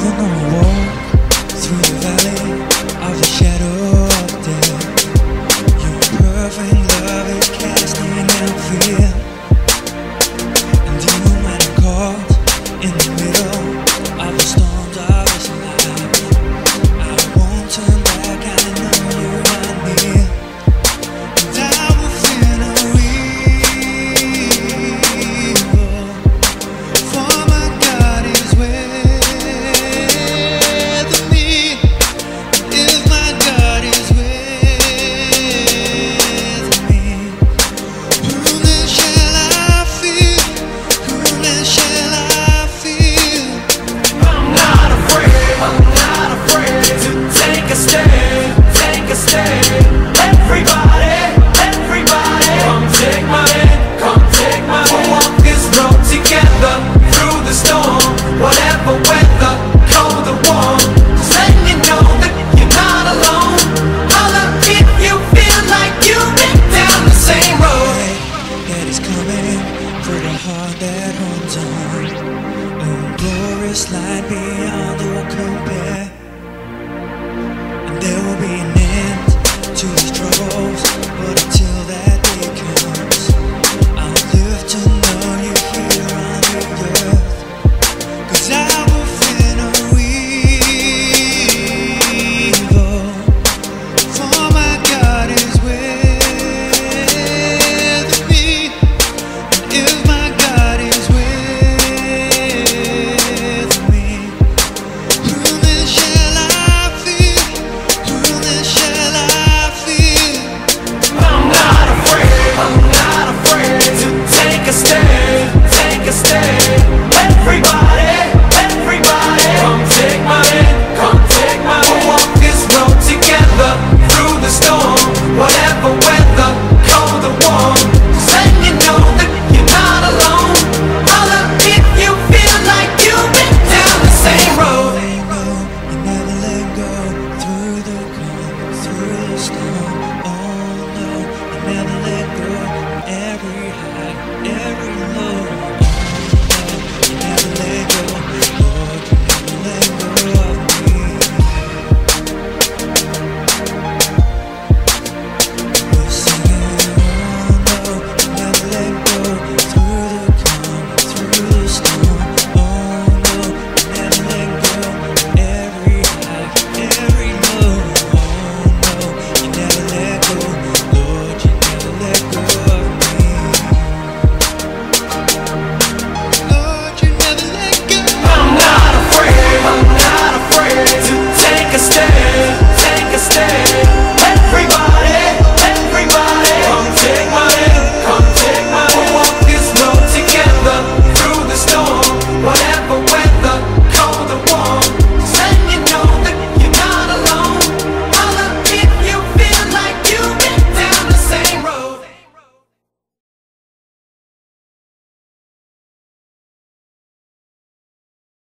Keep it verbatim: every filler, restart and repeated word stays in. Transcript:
Even though I walk through the valley of the shadow of death, your perfect love is casting out fear. And even when I'm caught in the middle of the storms of this life, I won't turn back, I know you are near. And I will fear no evil, for my God is with me. If my God is with me, whom then shall I fear? Whom then shall I fear? I'm not afraid, I'm not afraid to take a stand, take a stand. Everybody, everybody, come take my hand, come take my hand. We'll walk this road together through the storm, whatever weather, cold or warm. Just letting you know that you're not alone. Holla if you feel like you've been down the same road. That is coming for the heart that holds on.